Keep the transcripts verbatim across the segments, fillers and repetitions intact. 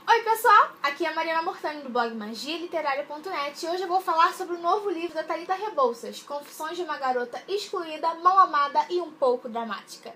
Oi pessoal, aqui é a Mariana Mortani do blog magia literária ponto net e hoje eu vou falar sobre o novo livro da Thalita Rebouças, Confissões de uma Garota Excluída, Mal Amada e um pouco Dramática.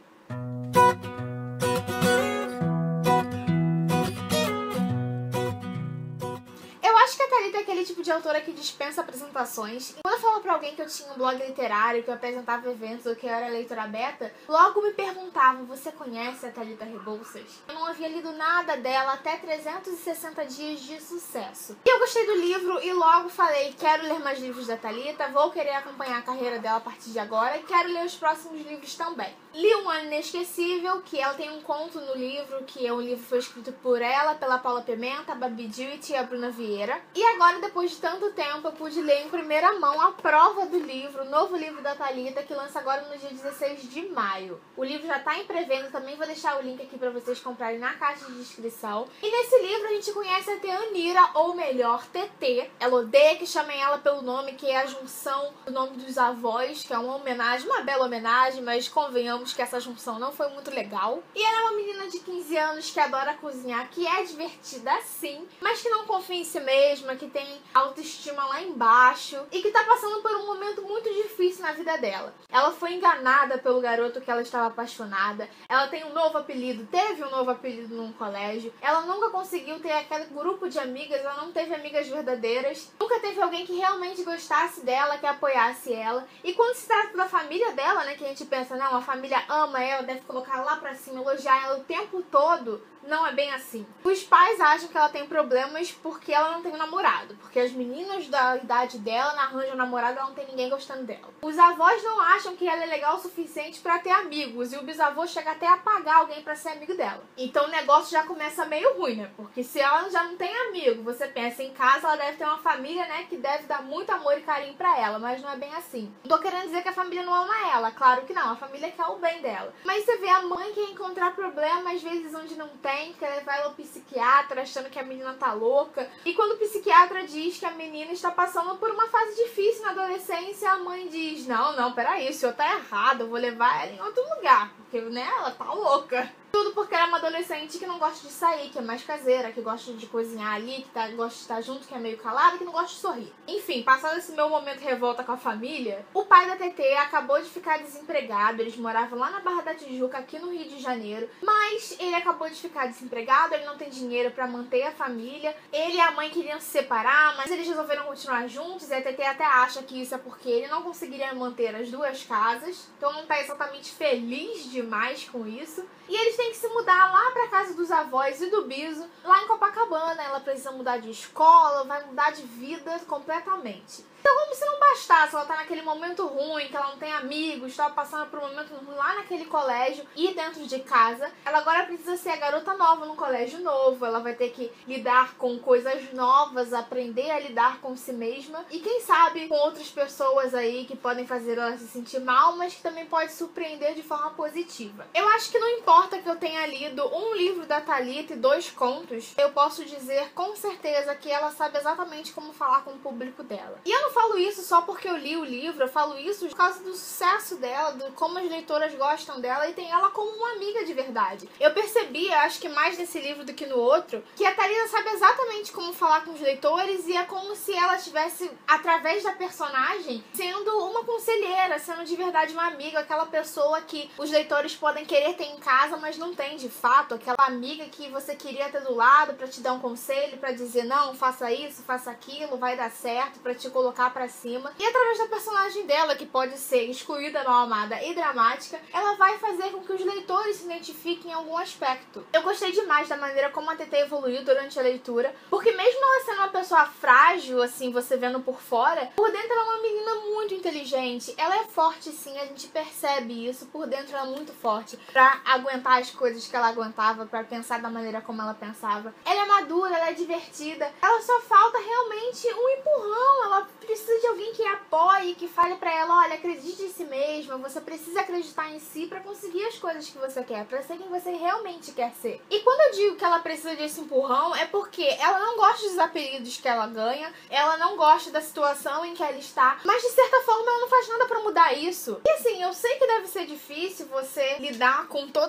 Eu acho que a Thalita é aquele tipo de autora que dispensa apresentações. E quando eu falo pra alguém que eu tinha um blog literário, que eu apresentava eventos ou que eu era leitora beta, logo me perguntavam: você conhece a Thalita Rebouças? Eu não havia lido nada dela até trezentos e sessenta dias de sucesso. E eu gostei do livro e logo falei: quero ler mais livros da Thalita, vou querer acompanhar a carreira dela a partir de agora e quero ler os próximos livros também. Li Um Ano Inesquecível, que ela tem um conto no livro, que é um livro que foi escrito por ela, pela Paula Pimenta, a Babi Dewitt e a Bruna Vieira. E agora, depois de tanto tempo, eu pude ler em primeira mão a prova do livro, o novo livro da Thalita, que lança agora no dia dezesseis de maio. O livro já está em pré-venda, também vou deixar o link aqui para vocês comprarem na caixa de descrição. E nesse livro a gente conhece a Teanira, ou melhor, T T. Ela odeia que chamem ela pelo nome, que é a junção do nome dos avós, que é uma homenagem, uma bela homenagem, mas convenhamos que essa junção não foi muito legal. E ela é uma menina de quinze anos que adora cozinhar, que é divertida sim, mas que não confia em si mesma, que tem autoestima lá embaixo e que tá passando por um momento muito difícil na vida dela. Ela foi enganada pelo garoto que ela estava apaixonada, ela tem um novo apelido, teve um novo apelido num colégio, ela nunca conseguiu ter aquele grupo de amigas, ela não teve amigas verdadeiras, nunca teve alguém que realmente gostasse dela, que apoiasse ela. E quando se trata da família dela, né, que a gente pensa, não, a família ama ela, deve colocar lá pra cima, elogiar ela o tempo todo, não é bem assim. Os pais acham que ela tem problemas porque ela não tem um namorado, porque as meninas da idade dela não arranjam namorado, ela não tem ninguém gostando dela. Os avós não acham que ela é legal o suficiente pra ter amigos, e o bisavô chega até a pagar alguém pra ser amigo dela. Então o negócio já começa meio ruim, né? Porque se ela já não tem amigo, você pensa em casa, ela deve ter uma família, né, que deve dar muito amor e carinho pra ela, mas não é bem assim. Não tô querendo dizer que a família não ama ela, claro que não, a família quer o bem dela. Mas você vê a mãe que quer encontrar problema, às vezes onde não tem, quer levar ela ao psiquiatra, achando que a menina tá louca. E quando o psiquiatra diz que a menina está passando por uma fase difícil na adolescência, a mãe diz: não, não, peraí, o senhor tá errado, eu vou levar ela em outro lugar, porque, né, ela tá louca. Tudo porque ela é uma adolescente que não gosta de sair, que é mais caseira, que gosta de cozinhar ali, que tá, gosta de estar junto, que é meio calada, que não gosta de sorrir. Enfim, passado esse meu momento de revolta com a família, o pai da T T acabou de ficar desempregado. Eles moravam lá na Barra da Tijuca, aqui no Rio de Janeiro, mas ele acabou de ficar desempregado, ele não tem dinheiro pra manter a família. Ele e a mãe queriam se separar, mas eles resolveram continuar juntos, e a T T até acha que isso é porque ele não conseguiria manter as duas casas, então não tá exatamente feliz demais com isso. E eles têm que se mudar lá pra casa dos avós e do Biso, lá em Copacabana. Ela precisa mudar de escola, vai mudar de vida completamente. Então, como se não bastasse, ela tá naquele momento ruim, que ela não tem amigos, estava passando por um momento ruim lá naquele colégio e dentro de casa, ela agora precisa ser a garota nova num colégio novo, ela vai ter que lidar com coisas novas, aprender a lidar com si mesma e quem sabe com outras pessoas aí que podem fazer ela se sentir mal, mas que também pode surpreender de forma positiva. Eu acho que não importa que eu tenha lido um livro da Thalita e dois contos, eu posso dizer com certeza que ela sabe exatamente como falar com o público dela. E eu não falo isso só porque eu li o livro, eu falo isso por causa do sucesso dela, de como as leitoras gostam dela e tem ela como uma amiga de verdade. Eu percebi, acho que mais nesse livro do que no outro, que a Thalita sabe exatamente como falar com os leitores e é como se ela estivesse, através da personagem, sendo uma conselheira, sendo de verdade uma amiga, aquela pessoa que os leitores podem querer ter em casa, mas não tem de fato, aquela amiga que você queria ter do lado pra te dar um conselho, pra dizer não, faça isso, faça aquilo, vai dar certo, pra te colocar pra cima. E através da personagem dela, que pode ser excluída, mal amada e dramática, ela vai fazer com que os leitores se identifiquem em algum aspecto. Eu gostei demais da maneira como a T T evoluiu durante a leitura, porque mesmo ela sendo uma pessoa frágil, assim, você vendo por fora, por dentro ela é uma menina muito inteligente. Ela é forte sim, a gente percebe isso, por dentro ela é muito forte pra aguentar as coisas que ela aguentava, pra pensar da maneira como ela pensava. Ela é madura, ela é divertida, ela só falta realmente um empurrão, ela precisa de alguém que a apoie, que fale pra ela: olha, acredite em si mesma, você precisa acreditar em si pra conseguir as coisas que você quer, pra ser quem você realmente quer ser. E quando eu digo que ela precisa desse empurrão, é porque ela não gosta dos apelidos que ela ganha, ela não gosta da situação em que ela está, mas de certa forma ela não faz nada pra mudar isso. E assim, eu sei que deve ser difícil você lidar com todas as coisas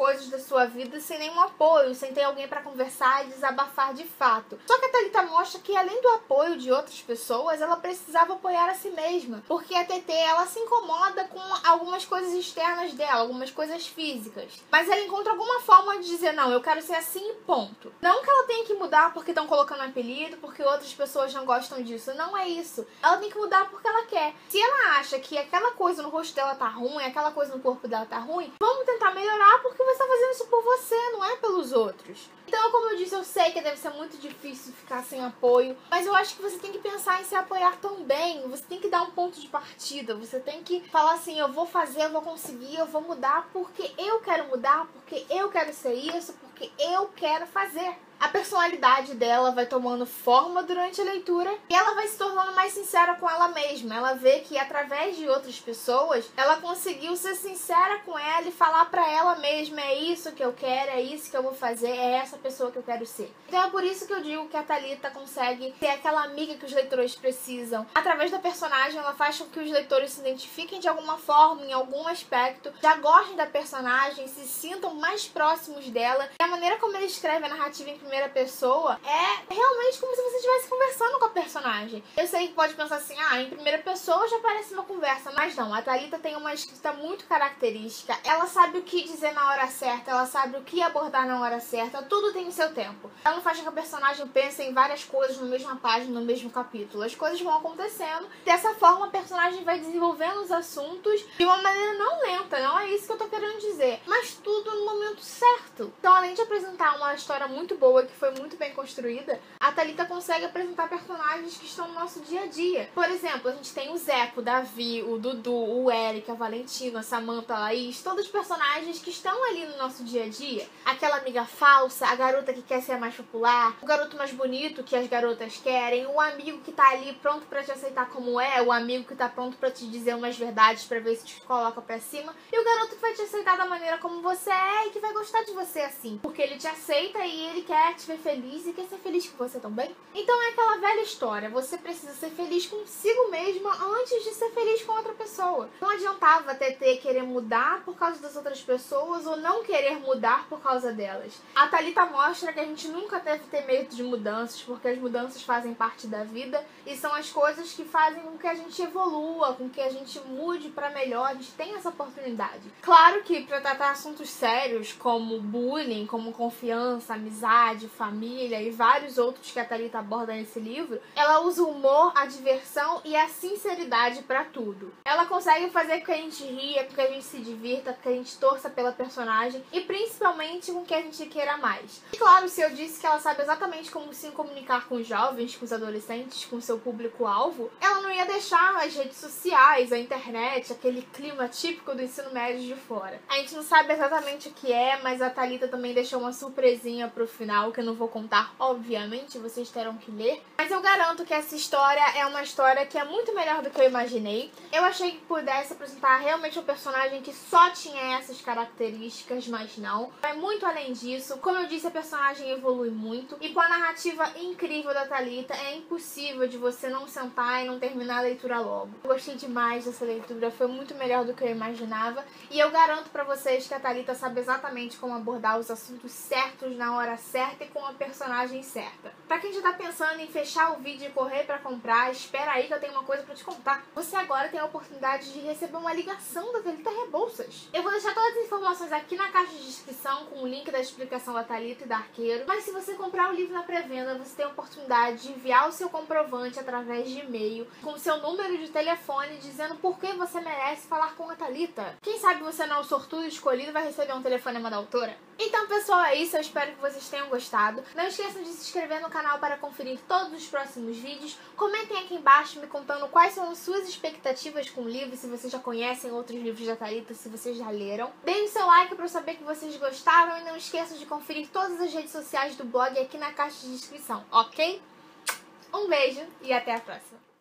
coisas da sua vida sem nenhum apoio, sem ter alguém pra conversar e desabafar de fato. Só que a Thalita mostra que além do apoio de outras pessoas, ela precisava apoiar a si mesma, porque a T T, ela se incomoda com algumas coisas externas dela, algumas coisas físicas, mas ela encontra alguma forma de dizer, não, eu quero ser assim e ponto. Não que ela tenha que mudar porque estão colocando apelido, porque outras pessoas não gostam disso, não é isso. Ela tem que mudar porque ela quer. Se ela acha que aquela coisa no rosto dela tá ruim, aquela coisa no corpo dela tá ruim, vamos tentar melhorar porque você tá fazendo isso por você, não é pelos outros. Então, como eu disse, eu sei que deve ser muito difícil ficar sem apoio, mas eu acho que você tem que pensar em se apoiar também. Você tem que dar um ponto de partida, você tem que falar assim, eu vou fazer, eu vou conseguir, eu vou mudar porque eu quero mudar, porque eu quero ser isso, porque eu quero fazer. A personalidade dela vai tomando forma durante a leitura e ela vai se tornando mais sincera com ela mesma. Ela vê que através de outras pessoas, ela conseguiu ser sincera com ela e falar pra ela mesma, é isso que eu quero, é isso que eu vou fazer, é essa pessoa que eu quero ser. Então é por isso que eu digo que a Thalita consegue ser aquela amiga que os leitores precisam. Através da personagem, ela faz com que os leitores se identifiquem de alguma forma, em algum aspecto, já gostem da personagem, se sintam mais próximos dela. E a maneira como ele escreve a narrativa em primeira pessoa é realmente como se você estivesse conversando com a personagem. Eu sei que pode pensar assim, ah, em primeira pessoa já parece uma conversa, mas não, a Thalita tem uma escrita muito característica, ela sabe o que dizer na hora certa, ela sabe o que abordar na hora certa, tudo tem o seu tempo. Ela não faz com que a personagem pense em várias coisas na mesma página, no mesmo capítulo. As coisas vão acontecendo, dessa forma a personagem vai desenvolvendo os assuntos de uma maneira não lenta, não é isso que eu tô querendo dizer, mas tudo no momento certo. Então, além de apresentar uma história muito boa, que foi muito bem construída, a Thalita consegue apresentar personagens que estão no nosso dia a dia. Por exemplo, a gente tem o Zeco, o Davi, o Dudu, o Eric, a Valentina, a Samantha, a Laís, todos personagens que estão ali no nosso dia a dia. Aquela amiga falsa, a garota que quer ser a mais popular, o garoto mais bonito que as garotas querem, o amigo que tá ali pronto pra te aceitar como é, o amigo que tá pronto pra te dizer umas verdades pra ver se te coloca pra cima, e o garoto que vai te aceitar da maneira como você é e que vai gostar de você assim, porque ele te aceita e ele quer te ver feliz e quer ser feliz com você também. Então é aquela velha história, você precisa ser feliz consigo mesma antes de ser feliz com outra pessoa. Não adiantava a T T querer mudar por causa das outras pessoas ou não querer mudar por causa delas. A Thalita mostra que a gente nunca deve ter medo de mudanças, porque as mudanças fazem parte da vida e são as coisas que fazem com que a gente evolua, com que a gente mude pra melhor, a gente tem essa oportunidade. Claro que pra tratar assuntos sérios como bullying, como confiança, amizade, família e vários outros que a Thalita aborda nesse livro, ela usa o humor, a diversão e a sinceridade pra tudo. Ela consegue fazer com que a gente ria, com que a gente se divirta, com que a gente torça pela personagem e principalmente com que a gente queira mais. E claro, se eu disse que ela sabe exatamente como se comunicar com os jovens, com os adolescentes, com o seu público-alvo, ela não ia deixar as redes sociais, a internet, aquele clima típico do ensino médio de fora. A gente não sabe exatamente o que é, mas a Thalita também deixou uma surpresinha pro final, que eu não vou contar, obviamente, vocês terão que ler. Mas eu garanto que essa história é uma história que é muito melhor do que eu imaginei. Eu achei que pudesse apresentar realmente um personagem que só tinha essas características, mas não. É muito além disso. Como eu disse, a personagem evolui muito. E com a narrativa incrível da Thalita, é impossível de você não sentar e não terminar a leitura logo. Eu gostei demais dessa leitura, foi muito melhor do que eu imaginava. E eu garanto pra vocês que a Thalita sabe exatamente como abordar os assuntos certos na hora certa e com a personagem certa. Pra quem já tá pensando em fechar o vídeo e correr pra comprar, espera aí que eu tenho uma coisa pra te contar. Você agora tem a oportunidade de receber uma ligação da Thalita Rebouças. Eu vou deixar todas as informações aqui na caixa de descrição com o link da explicação da Thalita e da Arqueiro. Mas se você comprar o livro na pré-venda, você tem a oportunidade de enviar o seu comprovante através de e-mail com o seu número de telefone dizendo por que você merece falar com a Thalita. Quem sabe você não é o sortudo escolhido e vai receber um telefonema da autora? Então, pessoal, é isso. Eu espero que vocês tenham gostado. Não esqueçam de se inscrever no canal para conferir todos os próximos vídeos. Comentem aqui embaixo me contando quais são as suas expectativas com o livro, se vocês já conhecem outros livros da Thalita, se vocês já leram. Deem seu like para eu saber que vocês gostaram e não esqueçam de conferir todas as redes sociais do blog aqui na caixa de descrição, ok? Um beijo e até a próxima!